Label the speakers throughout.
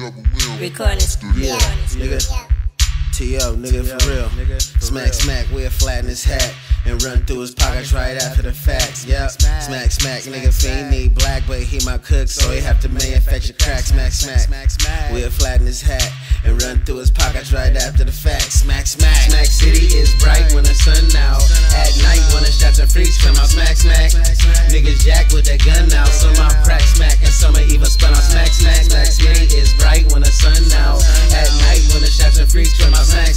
Speaker 1: Recording studio.
Speaker 2: Nigga. T.O. nigga, for real. Smack, we'll flatten his hat and run through his pockets right after the facts. Yep. Smack, nigga fiend need black, but he my cook, so he have to manufacture crack. Smack, we'll flatten his hat and run through his pockets right after the facts. Smack City is bright when the sun out. At night when the shots and freaks come out. Smack. Niggas jack with that gun now. Some out crack smack and some are even spun out. Smack City is bright when the sun out. At night when the shots and freaks come out. Smack.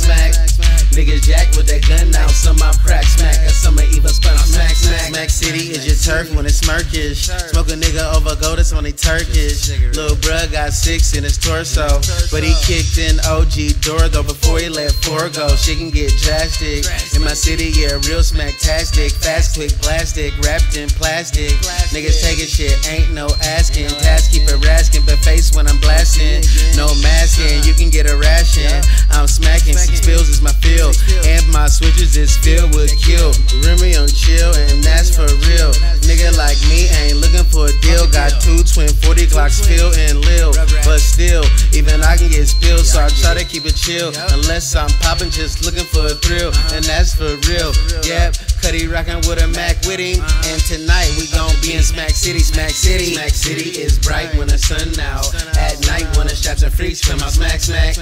Speaker 2: Niggas jack with that gun now. Some out crack smack and some are even spun out. Smack City is your turf when it's murkish. Smoke a nigga over gold, it's only Turkish. Lil' bruh got 6 in his torso, but he kicked in OG door though before he let 4 go. Shit can get drastic in my city, yeah, real smack-tastic. Fast, quick, plastic, wrapped in plastic. Niggas taking shit, ain't no asking. Task keep it raskin', but face when I'm blasting. No masking, you can get a ration. I'm smacking, 6 pills is my feel, and my switches is filled with kill. Remy on chill, and that's for real. Nigga like me ain't looking for a deal. Got 2 twin 40 Glocks, Phil and Lil, but still, even I can get spilled, so I try to keep it chill. Unless I'm popping, just looking for a thrill, and that's for real. Yep, Cuddy rockin' with a Mac with him, and tonight we gon' be in Smack City. Smack City is bright when the sun out. At night when the shots and freaks come out. Smack.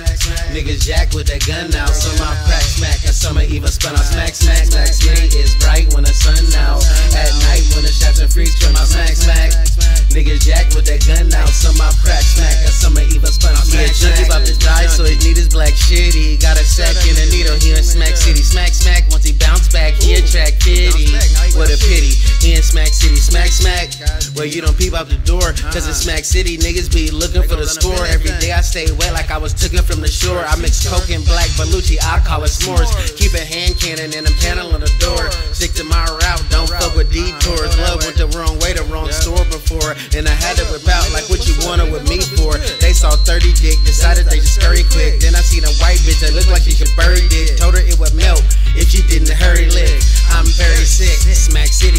Speaker 2: Niggas jack with that gun now. Some out crack smack and some are even spun out. Smack City is bright when the sun out. At night when the shots and freaks come out. Smack. Niggas jack with that gun now. Some out crack smack and some are even spun out. Yeah, junkie about to die, so he need his black shit. He got a sack in a needle here in Smack City. Smack. Once he bounce back, he attract kitty. What a pity, he in Smack City. Smack. Well, you don't peep out the door, cause in Smack City, niggas be looking for the score. Every day I stay wet like I was taken from the shore. I mix coke and black Baluchi, I call it s'mores. Keep a hand cannon and a panel on the door. Stick to my route, don't fuck with detours. Love went the wrong way, the wrong store before, and I had to whip out like what you wanted with me for. They saw 30 dick, decided they just scurry quick. Then I seen a white bitch that looked like she could bury dick. Told her it would melt if she didn't hurry lick. I'm very sick. Smack City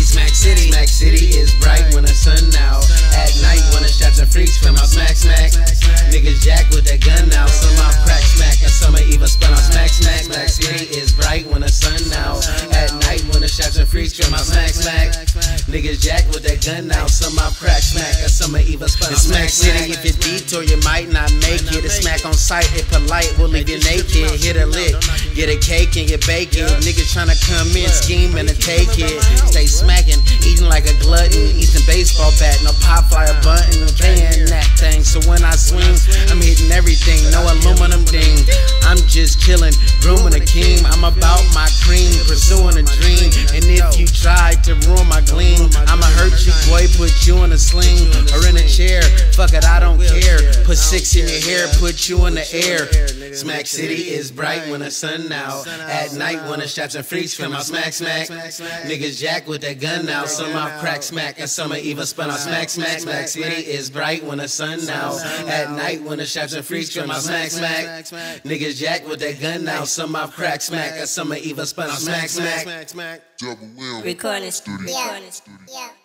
Speaker 2: is bright when the sun out. At night when the shots and freaks come out. Smack. Niggas jack with that gun now. Some out crack smack and some are even spun out. Smack City is bright when the sun out. At night when the shots and freaks come out. Smack. Niggas jack with that gun now. Some out crack smack and some are even spun out. Smack City, if it detour you might not make it. A smack on sight, it polite, will leave you naked. Hit a lick, get a cake and you bake it. Niggas tryna come in, scheme and take it. Stay smacking, eating like a glutton. Eating baseball bat, no pop flyer button. Can that thing, so when I swing, I'm hitting everything. No aluminum ding. I'm just killing, grooming a king. I'm about my cream, pursuing a dream. And if you try to ruin my gleam, I'ma hurt you, boy, put you in a sling or in a chair. Fuck it, I don't care. Put 6 in your hair, put you in the air. Smack City is bright when the sun out. At night when the shots and freaks come out. Smack. Niggas jack with that gun now. Some out crack smack and some are even spun out. Smack City is bright when the sun out. At night when the shots and freaks come out. Smack. Niggas jack with that gun now. Some out crack smack and some are even spun out. Smack.
Speaker 1: Recording studio.